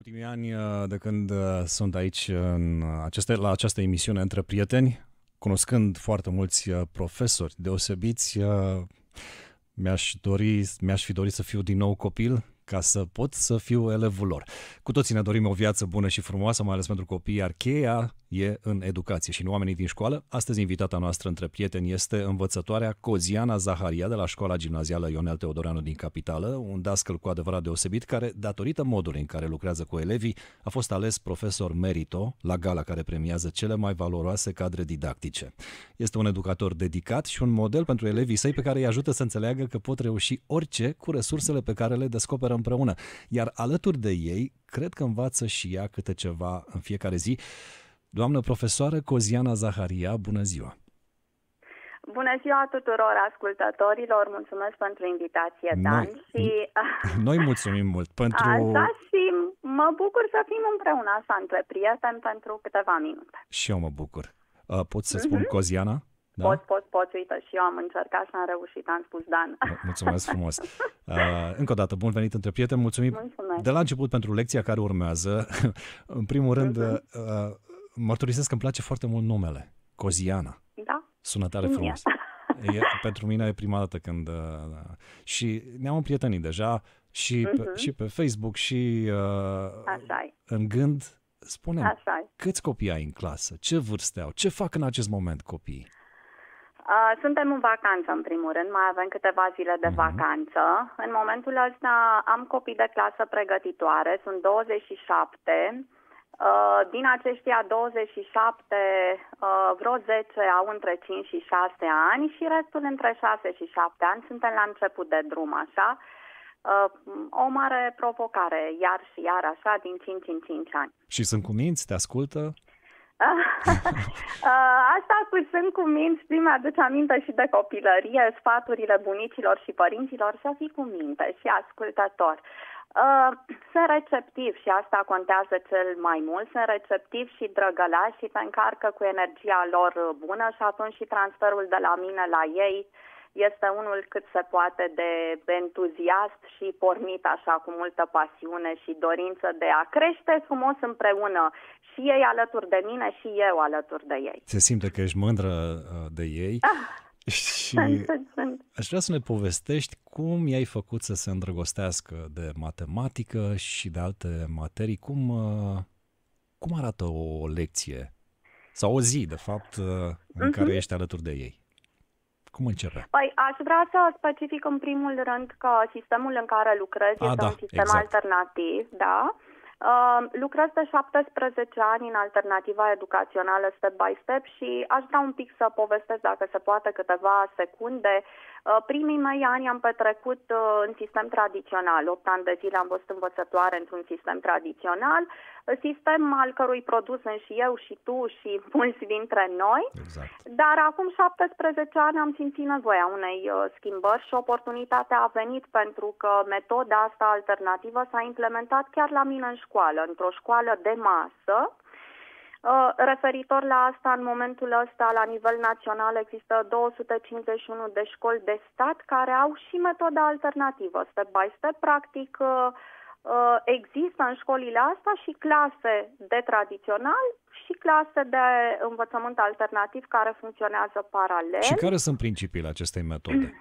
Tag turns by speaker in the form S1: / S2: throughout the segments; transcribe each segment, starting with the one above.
S1: Ultimii ani, de când sunt aici la această emisiune Între Prieteni, cunoscând foarte mulți profesori deosebiți, mi-aș fi dorit să fiu din nou copil ca să pot să fiu elevul lor. Cu toții ne dorim o viață bună și frumoasă, mai ales pentru copii, iar cheia e în educație și în oamenii din școală. Astăzi invitata noastră Între Prieteni este învățătoarea Coziana Zaharia de la Școala Gimnazială Ionel Teodoreanu din Capitală, un dascăl cu adevărat deosebit care, datorită modului în care lucrează cu elevii, a fost ales profesor merito la gala care premiază cele mai valoroase cadre didactice. Este un educator dedicat și un model pentru elevii săi pe care îi ajută să înțeleagă că pot reuși orice cu resursele pe care le descoperă împreună. Iar alături de ei, cred că învață și ea câte ceva în fiecare zi. Doamnă profesoară Coziana Zaharia, bună ziua!
S2: Bună ziua tuturor ascultătorilor, mulțumesc pentru invitație, Dan.
S1: Noi mulțumim mult pentru...
S2: Asta și mă bucur să fim împreună așa între prieteni pentru câteva minute.
S1: Și eu mă bucur. Pot să spun Coziana?
S2: Da? Poți, uite, și eu am încercat și am reușit, am spus Dan.
S1: Mulțumesc frumos. Încă o dată, bun venit între prieteni, mulțumim de la început pentru lecția care urmează. În primul rând, mărturisesc că îmi place foarte mult numele, Coziana.
S2: Da?
S1: Sună tare frumos. Pentru mine e prima dată când... și ne-am împrietenit deja și pe Facebook și în gând. Spune-mi, câți copii ai în clasă? Ce vârste au? Ce fac în acest moment copiii?
S2: Suntem în vacanță, în primul rând, mai avem câteva zile de vacanță. În momentul ăsta am copii de clasă pregătitoare, sunt 27. Din aceștia 27, vreo 10 au între 5 și 6 ani și restul între 6 și 7 ani. Suntem la început de drum, așa. O mare provocare, iar și iar, așa, din 5 în 5 ani.
S1: Și sunt cuminți? Te ascultă?
S2: Asta cu sunt cuminți, mi-aduce aminte și de copilărie, sfaturile bunicilor și părinților, să fii cu minte și ascultător. Sunt receptiv și asta contează cel mai mult, sunt receptiv și drăgălași și te încarcă cu energia lor bună și atunci și transferul de la mine la ei este unul cât se poate de entuziast și pornit așa cu multă pasiune și dorință de a crește frumos împreună și ei alături de mine și eu alături de ei.
S1: Se simte că ești mândră de ei și aș vrea să ne povestești cum i-ai făcut să se îndrăgostească de matematică și de alte materii. Cum arată o lecție sau o zi, de fapt, în care ești alături de ei? Cum începe?
S2: Păi, aș vrea să specific în primul rând că sistemul în care lucrez este un sistem alternativ, da? Lucrez de 17 ani în alternativa educațională Step by Step și aș vrea un pic să povestesc, dacă se poate, câteva secunde. Primii mei ani am petrecut în sistem tradițional. 8 ani de zile am fost învățătoare într-un sistem tradițional, sistem al cărui produs sunt și eu și tu și mulți dintre noi.
S1: Exact.
S2: Dar acum 17 ani am simțit nevoia unei schimbări și oportunitatea a venit pentru că metoda asta alternativă s-a implementat chiar la mine în școală, într-o școală de masă. Referitor la asta, în momentul ăsta, la nivel național, există 251 de școli de stat care au și metoda alternativă, step by step. Practic, există în școlile astea și clase de tradițional și clase de învățământ alternativ care funcționează paralel.
S1: Și care sunt principiile acestei metode?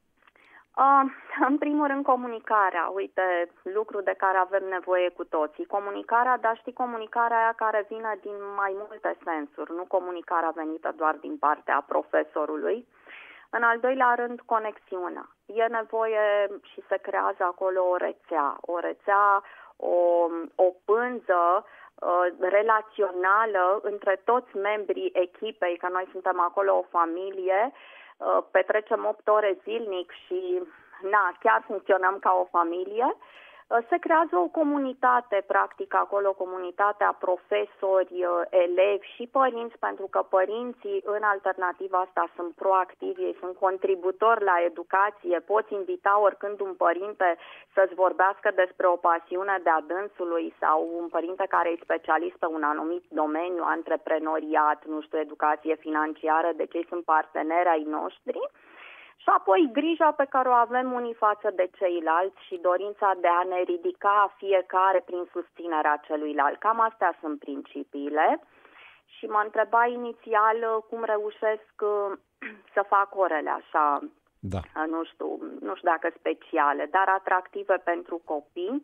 S2: În primul rând comunicarea, uite, lucru de care avem nevoie cu toții. Comunicarea, dar știi, comunicarea aia care vine din mai multe sensuri, nu comunicarea venită doar din partea profesorului. În al doilea rând, conexiunea. E nevoie și se creează acolo o rețea, o pânză relațională între toți membrii echipei, că noi suntem acolo o familie. Petrecem 8 ore zilnic și chiar funcționăm ca o familie. Se creează o comunitate, practic, acolo, comunitatea profesori, elevi și părinți, pentru că părinții în alternativa asta sunt proactivi, ei sunt contributori la educație, poți invita oricând un părinte să-ți vorbească despre o pasiune de-a dânsului sau un părinte care e specialist pe un anumit domeniu, antreprenoriat, educație financiară, deci ei sunt parteneri ai noștri. Și apoi grija pe care o avem unii față de ceilalți și dorința de a ne ridica fiecare prin susținerea celuilalt. Cam astea sunt principiile. Și mă întreba inițial cum reușesc să fac orele așa,
S1: da.
S2: nu știu dacă speciale, dar atractive pentru copii.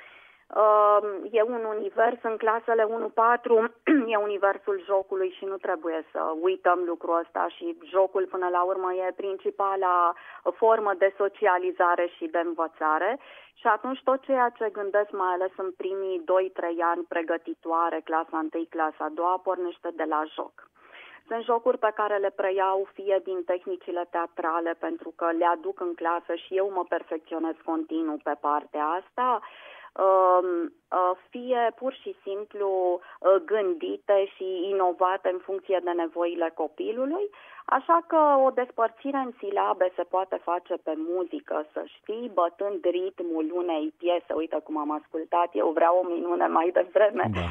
S2: E un univers în clasele 1-4, e universul jocului și nu trebuie să uităm lucrul ăsta și jocul până la urmă e principala formă de socializare și de învățare și atunci tot ceea ce gândesc, mai ales în primii 2-3 ani pregătitoare, clasa 1, clasa 2, pornește de la joc. Sunt jocuri pe care le preiau fie din tehnicile teatrale pentru că le aduc în clasă și eu mă perfecționez continuu pe partea asta, fie pur și simplu gândite și inovate în funcție de nevoile copilului, așa că o despărțire în silabe se poate face pe muzică, să știi, bătând ritmul unei piese. Uite cum am ascultat eu, Vreau o minune mai devreme.
S1: Da.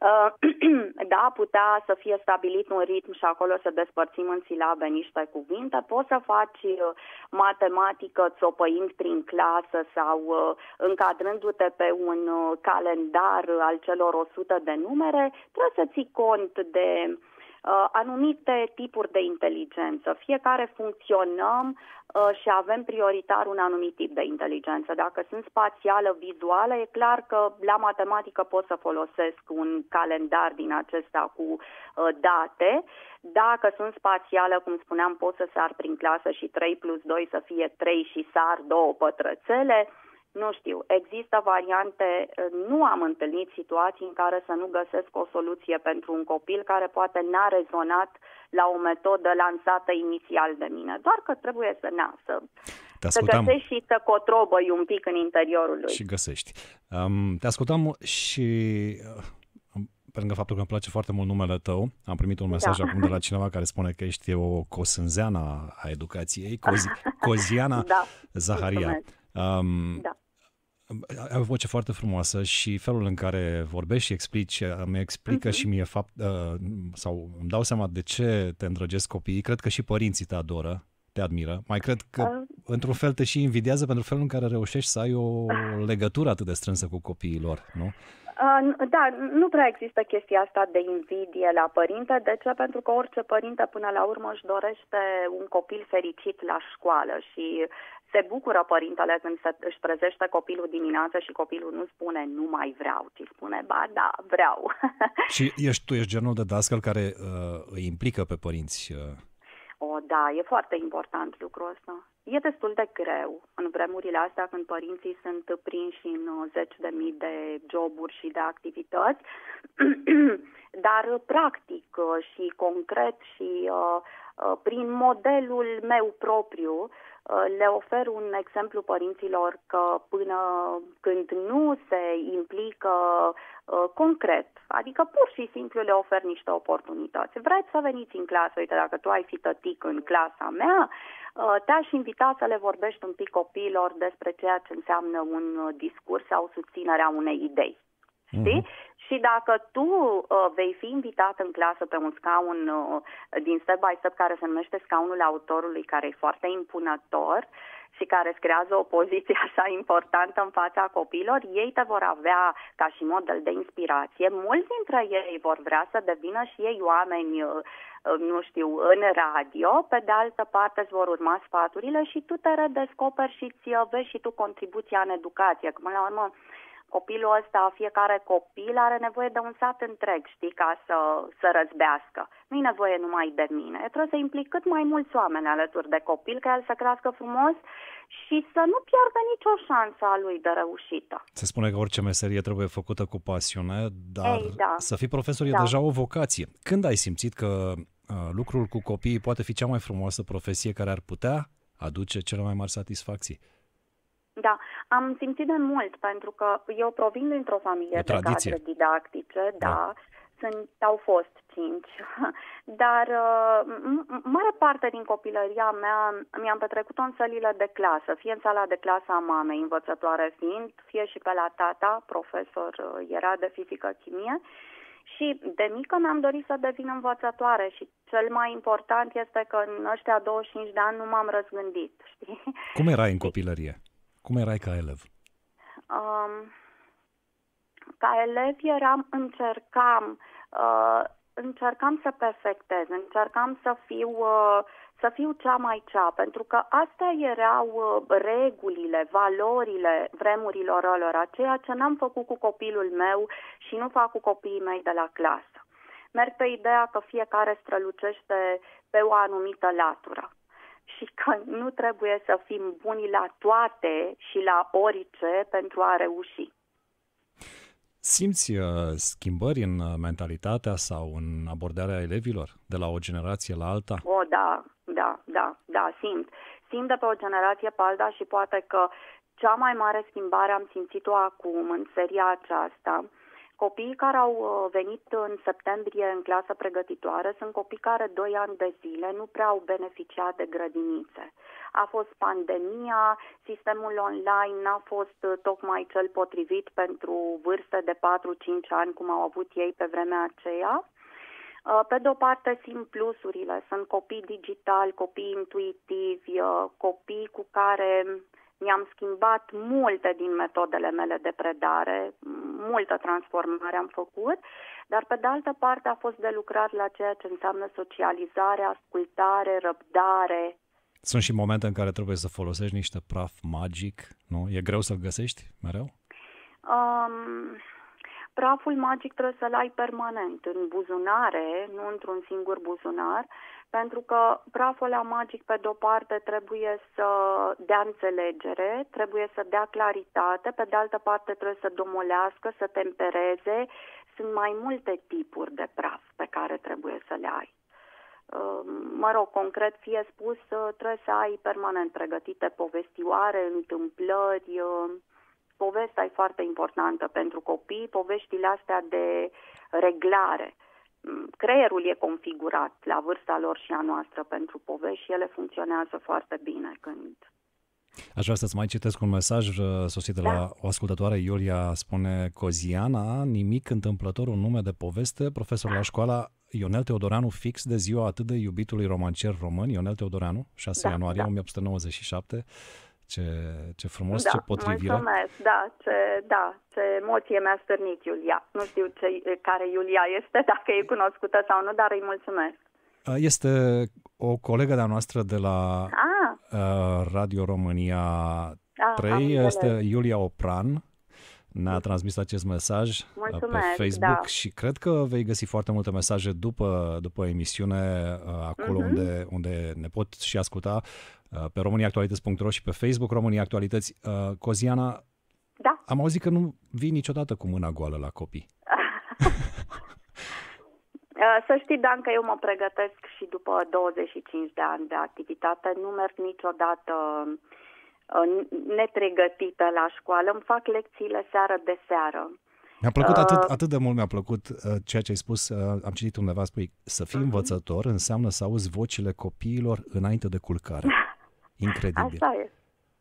S2: Da, putea să fie stabilit un ritm și acolo să despărțim în silabe niște cuvinte. Poți să faci matematică țopăind prin clasă sau încadrându-te pe un calendar al celor 100 de numere. Trebuie să ții cont de anumite tipuri de inteligență. Fiecare funcționăm și avem prioritar un anumit tip de inteligență. Dacă sunt spațială, vizuală, e clar că la matematică pot să folosesc un calendar din acesta cu date. Dacă sunt spațială, cum spuneam, pot să sar prin clasă și 3 plus 2 să fie 3 și sar 2 pătrățele. Nu știu, există variante, nu am întâlnit situații în care să nu găsesc o soluție pentru un copil care poate n-a rezonat la o metodă lansată inițial de mine. Doar că trebuie să găsești și să cotrobăi un pic în interiorul lui.
S1: Și găsești. Te ascultam și pe lângă faptul că îmi place foarte mult numele tău, am primit un mesaj acum de la cineva care spune că ești o cosânzeană a educației, Coziana Zaharia.
S2: Da.
S1: Ai o voce foarte frumoasă și felul în care vorbești și explici, mi explică și mie sau îmi dau seama de ce te îndrăgesc copiii. Cred că și părinții te adoră, te admiră. Mai cred că într-un fel te și invidiază pentru felul în care reușești să ai o legătură atât de strânsă cu copiii lor, nu?
S2: Da, nu prea există chestia asta de invidie la părinte. De ce? Pentru că orice părinte până la urmă își dorește un copil fericit la școală și se bucură părintele când își trezește copilul dimineața și copilul nu spune nu mai vreau, ci spune ba da, vreau. Și
S1: tu ești genul de dascăl care îi implică pe părinți.
S2: Da, e foarte important lucrul ăsta. E destul de greu în vremurile astea când părinții sunt prinși în 10.000 de joburi și de activități, dar practic și concret și prin modelul meu propriu le ofer un exemplu părinților că până când nu se implică concret, adică pur și simplu le ofer niște oportunități. Vreți să veniți în clasă? Uite, dacă tu ai fi tătic în clasa mea, te-aș invita să le vorbești un pic copiilor despre ceea ce înseamnă un discurs sau susținerea unei idei. Știi? Și dacă tu vei fi invitat în clasă pe un scaun din Step by Step care se numește scaunul autorului, care e foarte impunător și care îți creează o poziție așa importantă în fața copiilor, ei te vor avea ca și model de inspirație. Mulți dintre ei vor vrea să devină și ei oameni, nu știu, în radio. Pe de altă parte îți vor urma sfaturile și tu te redescoperi și îți vezi și tu contribuția în educație. Că până la urmă, copilul ăsta, fiecare copil are nevoie de un sat întreg, știi, ca să răzbească. Nu e nevoie numai de mine. Trebuie să implic cât mai mulți oameni alături de copil, ca el să crească frumos și să nu piardă nicio șansă a lui de reușită.
S1: Se spune că orice meserie trebuie făcută cu pasiune, dar să fii profesor e deja o vocație. Când ai simțit că lucrul cu copiii poate fi cea mai frumoasă profesie care ar putea aduce cele mai mari satisfacții?
S2: Da, am simțit de mult, pentru că eu provin dintr-o familie de cadre didactice, au fost 5, dar mare parte din copilăria mea mi-am petrecut-o în sălile de clasă, fie în sala de clasă a mamei, învățătoare fiind, fie și pe la tata, profesor, era de fizică-chimie. Și de mică mi-am dorit să devin învățătoare și cel mai important este că în ăștia 25 de ani nu m-am răzgândit, știi?
S1: Cum erai în copilărie? Cum erai ca elev?
S2: Ca elev încercam să perfectez, încercam să fiu cea mai cea, pentru că astea erau regulile, valorile vremurilor ălora, ceea ce n-am făcut cu copilul meu și nu fac cu copiii mei de la clasă. Merg pe ideea că fiecare strălucește pe o anumită latură și că nu trebuie să fim buni la toate și la orice pentru a reuși.
S1: Simți schimbări în mentalitatea sau în abordarea elevilor de la o generație la alta?
S2: Da, simt. Simt de pe o generație pe alta și poate că cea mai mare schimbare am simțit-o acum, în seria aceasta. Copiii care au venit în septembrie în clasă pregătitoare sunt copii care 2 ani de zile nu prea au beneficiat de grădinițe. A fost pandemia, sistemul online n-a fost tocmai cel potrivit pentru vârste de 4-5 ani, cum au avut ei pe vremea aceea. Pe de o parte simt plusurile, sunt copii digitali, copii intuitivi, copii cu care mi-am schimbat multe din metodele mele de predare, multă transformare am făcut, dar pe de altă parte a fost de lucrat la ceea ce înseamnă socializare, ascultare, răbdare.
S1: Sunt și momente în care trebuie să folosești niște praf magic, nu? E greu să-l găsești mereu?
S2: Praful magic trebuie să-l ai permanent în buzunare, nu într-un singur buzunar, pentru că praful ăla magic, pe de-o parte, trebuie să dea înțelegere, trebuie să dea claritate, pe de altă parte trebuie să domolească, să tempereze. Sunt mai multe tipuri de praf pe care trebuie să le ai. Mă rog, concret fie spus, trebuie să ai permanent pregătite povestioare, întâmplări. Povestea e foarte importantă pentru copii, poveștile astea de reglare. Creierul e configurat la vârsta lor și a noastră pentru povești și ele funcționează foarte bine când...
S1: Aș vrea să-ți mai citesc un mesaj sosit de la o ascultătoare. Iulia spune: Coziana, nimic întâmplător, un nume de poveste, profesor la școala Ionel Teodoreanu, fix de ziua atât de iubitului romancier român, Ionel Teodoreanu, 6 ianuarie 1897. Ce frumos, ce potrivire.
S2: Mulțumesc, ce emoție mi-a stârnit Iulia. Nu știu care Iulia este, dacă e cunoscută sau nu, dar îi mulțumesc.
S1: Este o colegă de-a noastră de la Radio România 3, este Iulia Opran. Ne-a transmis acest mesaj pe Facebook și cred că vei găsi foarte multe mesaje după emisiune acolo unde ne pot și asculta pe romaniaactualități.ro și pe Facebook România Actualități. Coziana, am auzit că nu vii niciodată cu mâna goală la copii.
S2: Să știi, Dan, că eu mă pregătesc și după 25 de ani de activitate. Nu merg niciodată nepregătită la școală. Îmi fac lecțiile seară de seară.
S1: Mi-a plăcut atât de mult, mi-a plăcut ceea ce ai spus. Am citit undeva, spui, să fii învățător înseamnă să auzi vocile copiilor înainte de culcare. Incredibil.
S2: Așa este.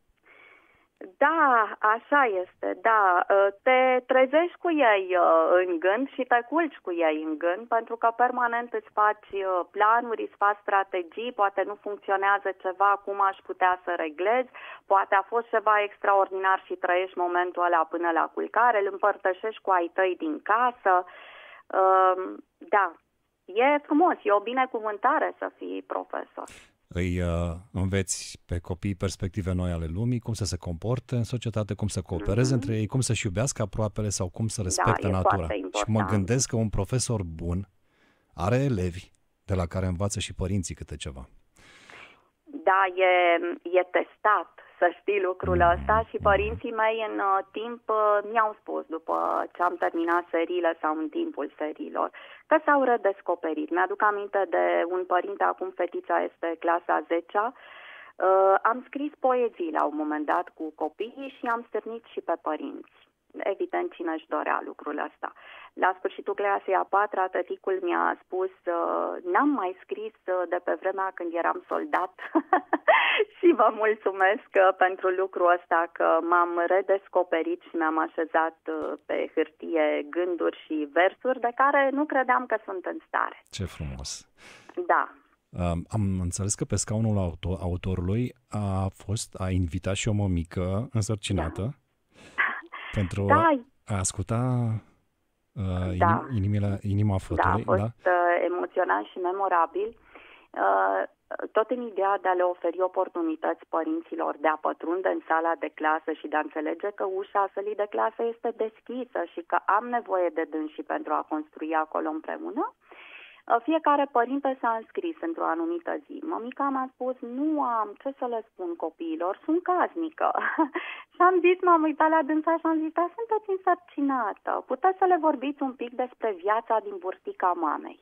S2: Da, așa este, da. Te trezești cu ei în gând și te culci cu ei în gând, pentru că permanent îți faci planuri, îți faci strategii, poate nu funcționează ceva, cum aș putea să reglez, poate a fost ceva extraordinar și trăiești momentul ăla până la culcare, îl împărtășești cu ai tăi din casă. Da, e frumos, e o binecuvântare să fii profesor.
S1: Îi înveți pe copii perspective noi ale lumii, cum să se comporte în societate, cum să coopereze între ei, cum să-și iubească aproapele sau cum să respecte natura. Și mă gândesc că un profesor bun are elevi de la care învață și părinții câte ceva.
S2: Da, e testat, să știi lucrul ăsta, și părinții mei în timp mi-au spus, după ce am terminat seriile sau în timpul seriilor, că s-au redescoperit. Mi-aduc aminte de un părinte, acum fetița este clasa 10-a, am scris poezii la un moment dat cu copiii și am stârnit și pe părinți. evident, cine își dorea lucrul ăsta. La sfârșitul clasei a 4-a, tăticul mi-a spus, n-am mai scris de pe vremea când eram soldat și vă mulțumesc pentru lucrul ăsta, că m-am redescoperit și mi-am așezat pe hârtie gânduri și versuri de care nu credeam că sunt în stare.
S1: Ce frumos!
S2: Da.
S1: Am înțeles că pe scaunul autorului a invitat și o mămică însărcinată pentru a asculta inima fătului.
S2: Da, a fost emoționant și memorabil. Tot în ideea de a le oferi oportunități părinților de a pătrunde în sala de clasă și de a înțelege că ușa sălii de clasă este deschisă și că am nevoie de dânsii pentru a construi acolo împreună. Fiecare părinte s-a înscris într-o anumită zi. Mămica mi-a spus, nu am ce să le spun copiilor, sunt casnică. Și am zis, m-am uitat la dânsa și am zis, da, sunteți însărcinată, puteți să le vorbiți un pic despre viața din burtica mamei.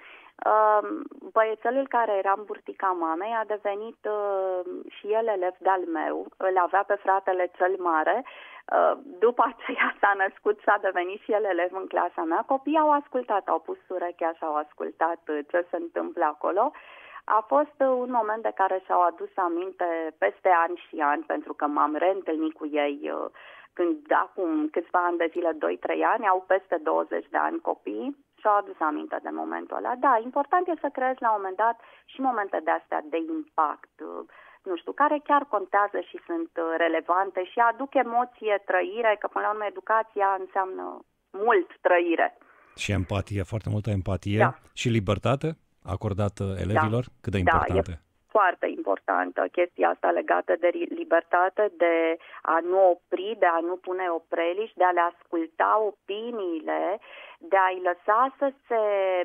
S2: Băiețelul care era în burtica mamei a devenit și el elev de-al meu, îl avea pe fratele cel mare. După aceea s-a născut și a devenit și el elev în clasa mea. Copiii au ascultat, au pus urechea și au ascultat ce se întâmplă acolo. A fost un moment de care și-au adus aminte peste ani și ani, pentru că m-am reîntâlnit cu ei când acum câțiva ani de zile, 2-3 ani, au peste 20 de ani copii și-au adus aminte de momentul ăla. Da, important e să creezi la un moment dat și momente de astea de impact, nu știu, care chiar contează și sunt relevante și aduc emoție, trăire, că până la urmă educația înseamnă mult trăire.
S1: Și empatie, foarte multă empatie și libertate acordată elevilor, cât de importante.
S2: E foarte importantă chestia asta legată de libertate, de a nu opri, de a nu pune opreliști, de a le asculta opiniile, de a-i lăsa să se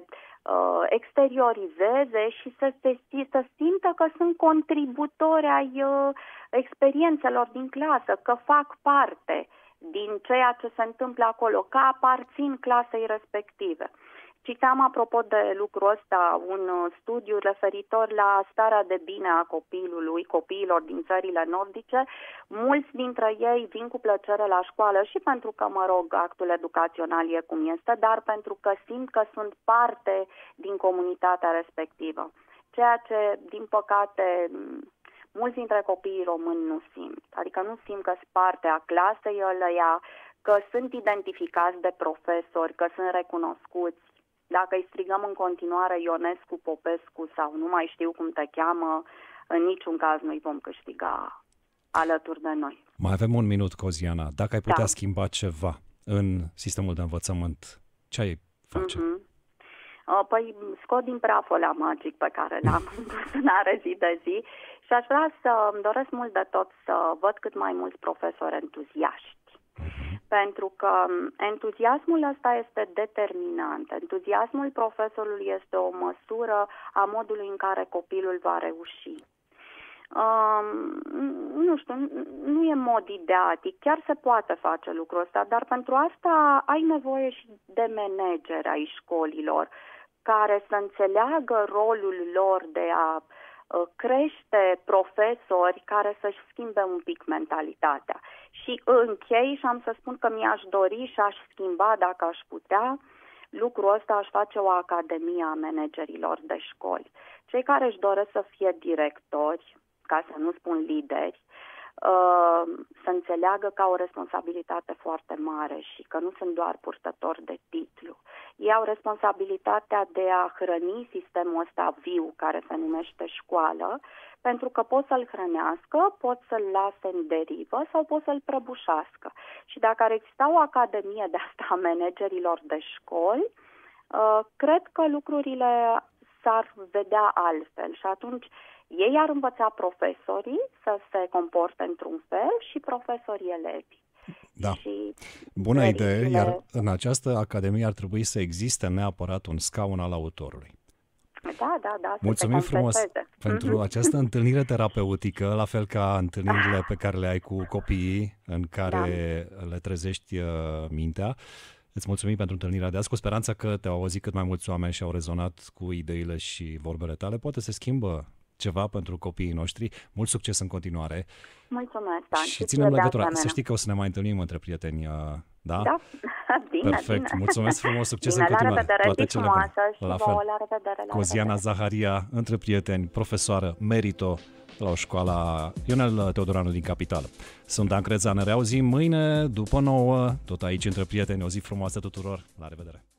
S2: exteriorizeze și să simtă că sunt contributori ai experiențelor din clasă, că fac parte din ceea ce se întâmplă acolo, că aparțin clasei respective. Citeam apropo de lucrul ăsta un studiu referitor la starea de bine a copiilor din țările nordice. Mulți dintre ei vin cu plăcere la școală și pentru că, actul educațional e cum este, dar pentru că simt că sunt parte din comunitatea respectivă. Ceea ce, din păcate, mulți dintre copiii români nu simt. Adică nu simt că sunt parte a clasei ăleia, că sunt identificați de profesori, că sunt recunoscuți. Dacă îi strigăm în continuare Ionescu, Popescu sau nu mai știu cum te cheamă, în niciun caz nu-i vom câștiga alături de noi.
S1: Mai avem un minut, Coziana. Dacă ai putea schimba ceva în sistemul de învățământ, ce ai face?
S2: Păi scot din praf ăla magic pe care l-am în buzunare zi de zi și aș vrea îmi doresc mult de tot să văd cât mai mulți profesori entuziaști. Pentru că entuziasmul ăsta este determinant. Entuziasmul profesorului este o măsură a modului în care copilul va reuși. Nu știu, nu e mod ideatic, chiar se poate face lucrul ăsta, dar pentru asta ai nevoie și de manageri ai școlilor care să înțeleagă rolul lor de a crește profesori care să-și schimbe un pic mentalitatea. Și închei și am să spun că mi-aș dori și aș schimba, dacă aș putea, lucrul ăsta, aș face o academie a managerilor de școli. Cei care își doresc să fie directori, ca să nu spun lideri, să înțeleagă că au o responsabilitate foarte mare și că nu sunt doar purtători de titlu. Ei au responsabilitatea de a hrăni sistemul ăsta viu care se numește școală, pentru că pot să-l hrănească, pot să-l lase în derivă sau pot să-l prăbușească. Și dacă ar exista o academie de asta a managerilor de școli, cred că lucrurile s-ar vedea altfel și atunci ei ar învăța profesorii să se comporte într-un fel și profesorii elevi.
S1: Da, bună idee, iar în această academie ar trebui să existe neapărat un scaun al autorului.
S2: Da.
S1: Mulțumim frumos pentru această întâlnire terapeutică, la fel ca întâlnirile pe care le ai cu copiii, în care le trezești mintea. Îți mulțumim pentru întâlnirea de azi, cu speranța că te-au auzit cât mai mulți oameni și au rezonat cu ideile și vorbele tale. Poate se schimbă ceva pentru copiii noștri. Mult succes în continuare.
S2: Mulțumesc, Dan.
S1: Și ținem legătura. Să știi că o să ne mai întâlnim între prieteni Da?
S2: Da, bine,
S1: Perfect.
S2: bine.
S1: Mulțumesc frumos, succes
S2: Bine,
S1: în continuare.
S2: la revedere,
S1: Toate
S2: zi
S1: cele bune.
S2: frumoasă și
S1: La
S2: vouă,
S1: fel.
S2: la revedere. La
S1: Coziana
S2: revedere.
S1: Zaharia, între prieteni, profesoară merito la o școala Ionel Teodoranu din Capitală. Sunt Dan Crețan, ne reauzim mâine după 9, tot aici între prieteni. O zi frumoasă tuturor. La revedere!